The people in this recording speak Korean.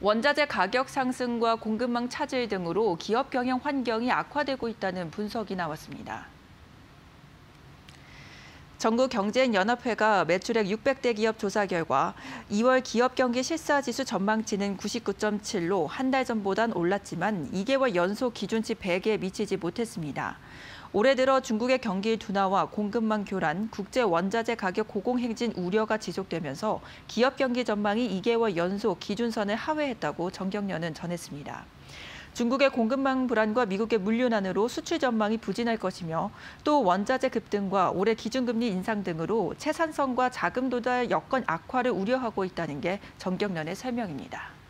원자재 가격 상승과 공급망 차질 등으로 기업 경영 환경이 악화되고 있다는 분석이 나왔습니다. 전국경제인연합회가 매출액 600대 기업 조사 결과 2월 기업 경기 실사지수 전망치는 99.7로 한 달 전보단 올랐지만 2개월 연속 기준치 100에 미치지 못했습니다. 올해 들어 중국의 경기 둔화와 공급망 교란, 국제 원자재 가격 고공행진 우려가 지속되면서 기업 경기 전망이 2개월 연속 기준선을 하회했다고 정경련은 전했습니다. 중국의 공급망 불안과 미국의 물류난으로 수출 전망이 부진할 것이며 또 원자재 급등과 올해 기준금리 인상 등으로 채산성과 자금 도달 여건 악화를 우려하고 있다는 게 정경련의 설명입니다.